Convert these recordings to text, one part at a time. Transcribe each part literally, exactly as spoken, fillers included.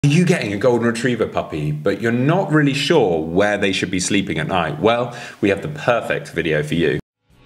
Are you getting a golden retriever puppy, but you're not really sure where they should be sleeping at night? Well, we have the perfect video for you.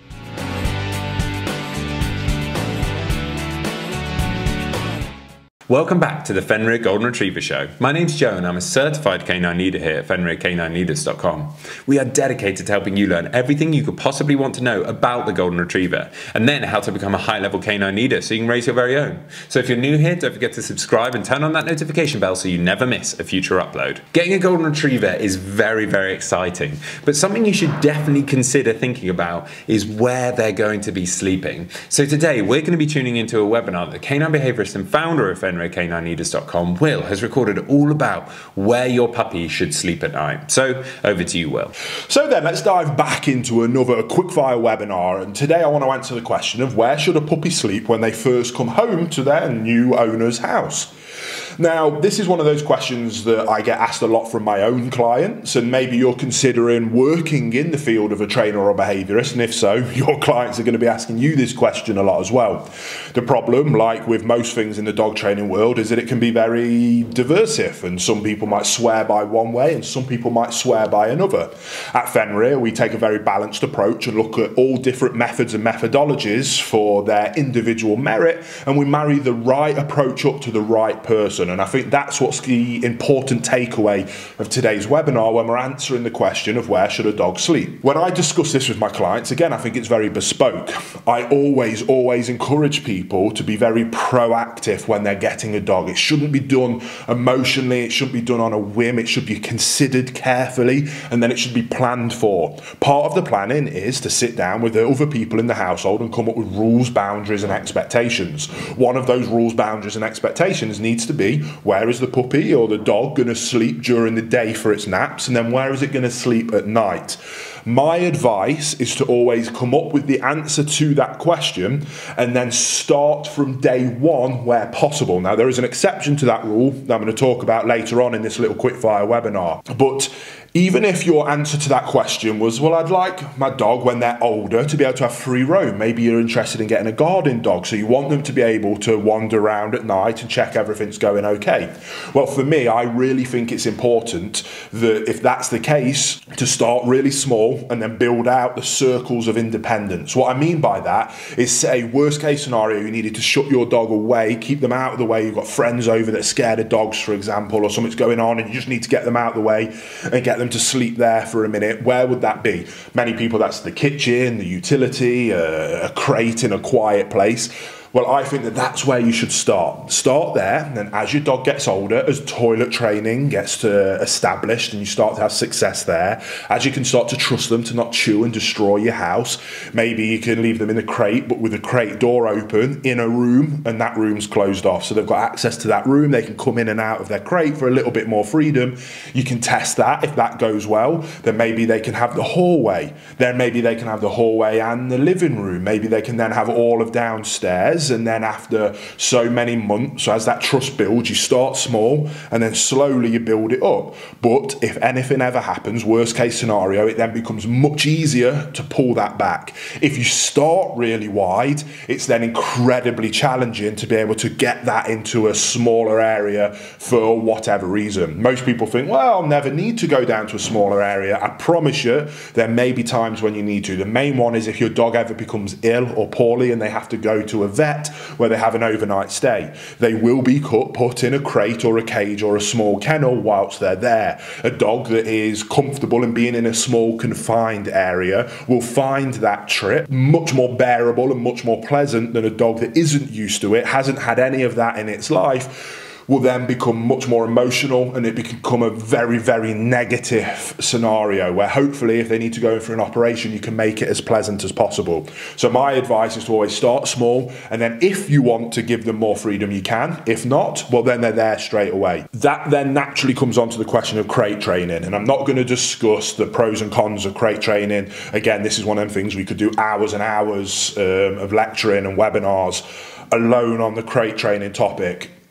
Welcome back to the Fenrir Golden Retriever Show. My name's Joe and I'm a certified canine leader here at Fenrir Canine Leaders dot com. We are dedicated to helping you learn everything you could possibly want to know about the Golden Retriever, and then how to become a high-level canine leader so you can raise your very own. So if you're new here, don't forget to subscribe and turn on that notification bell so you never miss a future upload. Getting a Golden Retriever is very, very exciting, but something you should definitely consider thinking about is where they're going to be sleeping. So today we're going to be tuning into a webinar that the canine behaviorist and founder of Fenrir Canine Leaders dot com, Will, has recorded all about where your puppy should sleep at night. So over to you, Will. So then let's dive back into another quickfire webinar, and today I want to answer the question of where should a puppy sleep when they first come home to their new owner's house. Now, this is one of those questions that I get asked a lot from my own clients, and maybe you're considering working in the field of a trainer or a behaviourist, and if so, your clients are going to be asking you this question a lot as well. The problem, like with most things in the dog training world, is that it can be very diversive, and some people might swear by one way and some people might swear by another. At Fenrir, we take a very balanced approach and look at all different methods and methodologies for their individual merit, and we marry the right approach up to the right person. And I think that's what's the important takeaway of today's webinar when we're answering the question of where should a dog sleep. When I discuss this with my clients, again, I think it's very bespoke. I always, always encourage people to be very proactive when they're getting a dog. It shouldn't be done emotionally, it shouldn't be done on a whim, it should be considered carefully, and then it should be planned for. Part of the planning is to sit down with the other people in the household and come up with rules, boundaries, and expectations. One of those rules, boundaries, and expectations needs to be: where is the puppy or the dog going to sleep during the day for its naps, and then where is it going to sleep at night? My advice is to always come up with the answer to that question and then start from day one where possible. Now, there is an exception to that rule that I'm going to talk about later on in this little quickfire webinar, but even if your answer to that question was, well, I'd like my dog when they're older to be able to have free roam. Maybe you're interested in getting a guarding dog, so you want them to be able to wander around at night and check everything's going okay. Well, for me, I really think it's important that if that's the case, to start really small and then build out the circles of independence. What I mean by that is, say, worst case scenario, you needed to shut your dog away, keep them out of the way. You've got friends over that are scared of dogs, for example, or something's going on and you just need to get them out of the way and get them to sleep there for a minute. Where would that be? Many people, that's the kitchen, the utility, a, a crate in a quiet place. Well, I think that that's where you should start. Start there, and then as your dog gets older, as toilet training gets to established and you start to have success there, as you can start to trust them to not chew and destroy your house, maybe you can leave them in a crate, but with the crate door open in a room, and that room's closed off. So they've got access to that room, they can come in and out of their crate for a little bit more freedom. You can test that. If that goes well, then maybe they can have the hallway. Then maybe they can have the hallway and the living room. Maybe they can then have all of downstairs. And then after so many months, so as that trust builds, you start small and then slowly you build it up. But if anything ever happens, worst case scenario, it then becomes much easier to pull that back. If you start really wide, it's then incredibly challenging to be able to get that into a smaller area for whatever reason. Most people think, well, I'll never need to go down to a smaller area. I promise you, there may be times when you need to. The main one is if your dog ever becomes ill or poorly and they have to go to a vet where they have an overnight stay. They will be put in a crate or a cage or a small kennel whilst they're there. A dog that is comfortable in being in a small confined area will find that trip much more bearable and much more pleasant than a dog that isn't used to it, hasn't had any of that in its life, will then become much more emotional, and it become a very, very negative scenario where hopefully if they need to go in for an operation, you can make it as pleasant as possible. So my advice is to always start small, and then if you want to give them more freedom, you can. If not, well, then they're there straight away. That then naturally comes on to the question of crate training, and I'm not going to discuss the pros and cons of crate training. Again, this is one of them things we could do hours and hours um, of lecturing and webinars alone on the crate training topic.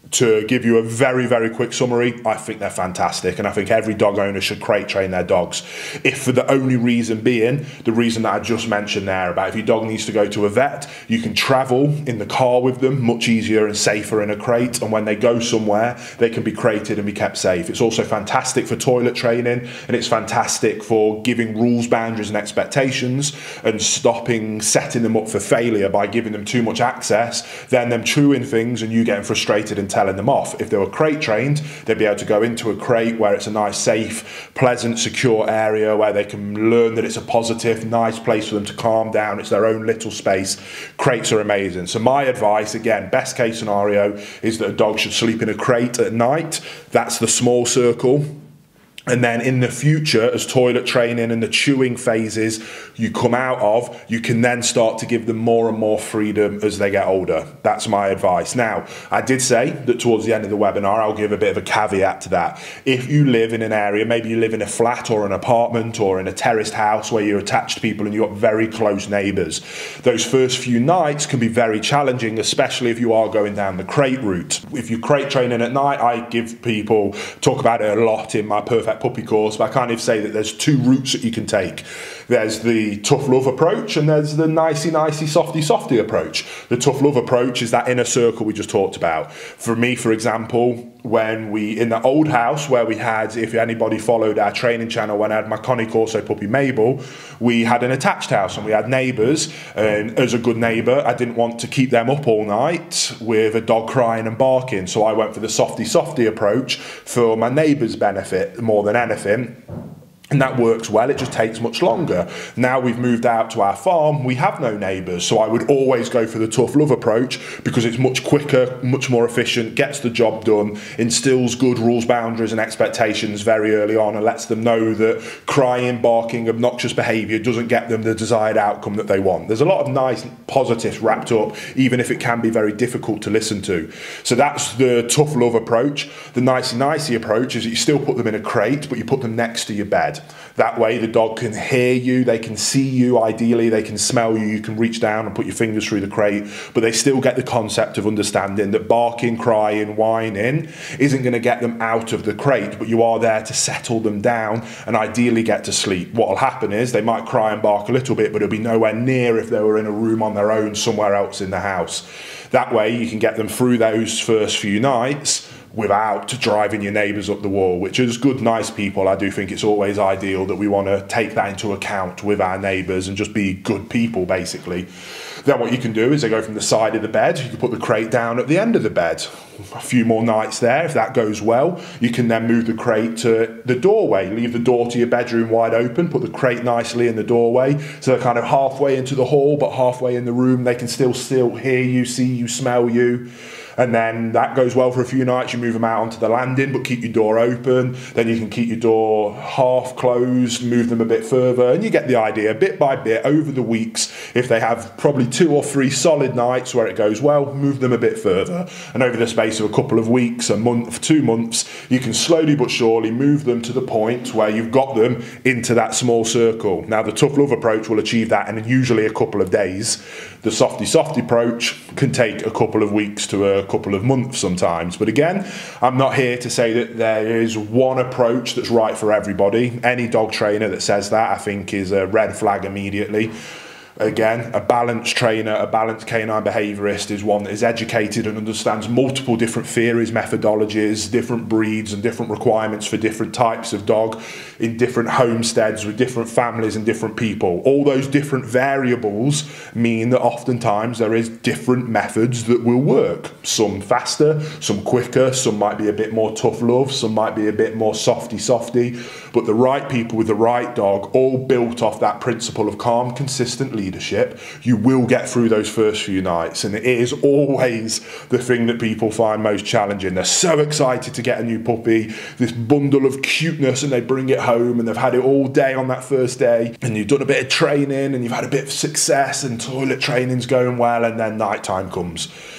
to give you a very, very quick summary, I think they're fantastic, and I think every dog owner should crate train their dogs. If for the only reason being, the reason that I just mentioned there about if your dog needs to go to a vet, you can travel in the car with them much easier and safer in a crate, and when they go somewhere, they can be crated and be kept safe. It's also fantastic for toilet training, and it's fantastic for giving rules, boundaries and expectations and stopping setting them up for failure by giving them too much access, then them chewing things and you getting frustrated and telling them off. If they were crate trained, they'd be able to go into a crate where it's a nice, safe, pleasant, secure area where they can learn that it's a positive, nice place for them to calm down. It's their own little space. Crates are amazing. So my advice, again, best case scenario is that a dog should sleep in a crate at night. That's the small circle. And then in the future, as toilet training and the chewing phases you come out of, you can then start to give them more and more freedom as they get older. That's my advice. Now, I did say that towards the end of the webinar, I'll give a bit of a caveat to that. If you live in an area, maybe you live in a flat or an apartment or in a terraced house where you're attached to people and you've got very close neighbours, those first few nights can be very challenging, especially if you are going down the crate route. If you're crate training at night, I give people, talk about it a lot in my Perfect Puppy course, but I kind of say that there's two routes that you can take. There's the tough love approach and there's the nicey nicey softy softy approach. The tough love approach is that inner circle we just talked about. For me, for example, when we, in the old house where we had, if anybody followed our training channel, when I had my Connie Corso puppy Mabel, we had an attached house and we had neighbours, and as a good neighbour, I didn't want to keep them up all night with a dog crying and barking, so I went for the softy softy approach for my neighbours' benefit more than anything. And that works well, it just takes much longer. Now we've moved out to our farm, we have no neighbours, so I would always go for the tough love approach because it's much quicker, much more efficient, gets the job done, instills good rules, boundaries and expectations very early on and lets them know that crying, barking, obnoxious behaviour doesn't get them the desired outcome that they want. There's a lot of nice positives wrapped up, even if it can be very difficult to listen to. So that's the tough love approach. The nicey nicey approach is that you still put them in a crate, but you put them next to your bed. That way the dog can hear you, they can see you, ideally they can smell you, you can reach down and put your fingers through the crate, but they still get the concept of understanding that barking, crying, whining isn't going to get them out of the crate, but you are there to settle them down and ideally get to sleep. What will happen is they might cry and bark a little bit, but it'll be nowhere near if they were in a room on their own somewhere else in the house. That way you can get them through those first few nights without driving your neighbours up the wall, which is good, nice people. I do think it's always ideal that we want to take that into account with our neighbours and just be good people, basically. Then what you can do is they go from the side of the bed, you can put the crate down at the end of the bed. A few more nights there, if that goes well, you can then move the crate to the doorway, leave the door to your bedroom wide open, put the crate nicely in the doorway, so they're kind of halfway into the hall, but halfway in the room, they can still, still hear you, see you, smell you. And then that goes well for a few nights, you move them out onto the landing, but keep your door open. Then you can keep your door half closed, move them a bit further, and you get the idea, bit by bit, over the weeks. If they have probably two or three solid nights where it goes well, move them a bit further. And over the space of a couple of weeks, a month, two months, you can slowly but surely move them to the point where you've got them into that small circle. Now, the tough love approach will achieve that in usually a couple of days. The softy softy approach can take a couple of weeks to a couple of months sometimes. But again, I'm not here to say that there is one approach that's right for everybody. Any dog trainer that says that, I think, is a red flag immediately. Again, a balanced trainer, a balanced canine behaviourist is one that is educated and understands multiple different theories, methodologies, different breeds and different requirements for different types of dog in different homesteads with different families and different people. All those different variables mean that oftentimes there is different methods that will work. Some faster, some quicker, some might be a bit more tough love, some might be a bit more softy softy, but the right people with the right dog, all built off that principle of calm, consistent leadership, you will get through those first few nights. And it is always the thing that people find most challenging. They're so excited to get a new puppy, this bundle of cuteness, and they bring it home and they've had it all day on that first day, and you've done a bit of training and you've had a bit of success and toilet training's going well, and then night time comes.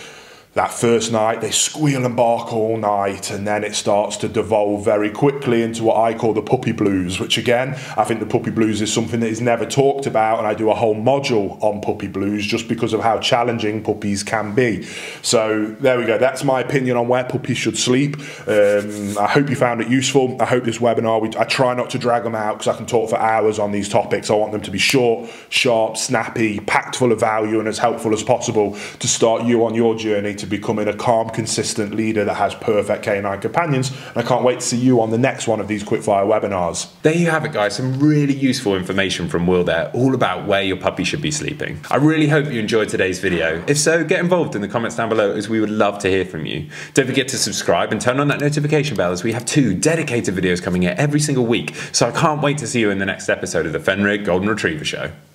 That first night, they squeal and bark all night, and then it starts to devolve very quickly into what I call the puppy blues, which again, I think the puppy blues is something that is never talked about, and I do a whole module on puppy blues just because of how challenging puppies can be. So there we go, that's my opinion on where puppies should sleep. Um, I hope you found it useful. I hope this webinar, we, I try not to drag them out because I can talk for hours on these topics. I want them to be short, sharp, snappy, packed full of value, and as helpful as possible to start you on your journey to becoming a calm, consistent leader that has perfect canine companions. And I can't wait to see you on the next one of these quickfire webinars. There you have it, guys. Some really useful information from Will there, all about where your puppy should be sleeping. I really hope you enjoyed today's video. If so, get involved in the comments down below, as we would love to hear from you. Don't forget to subscribe and turn on that notification bell, as we have two dedicated videos coming here every single week. So I can't wait to see you in the next episode of the Fenrir Golden Retriever Show.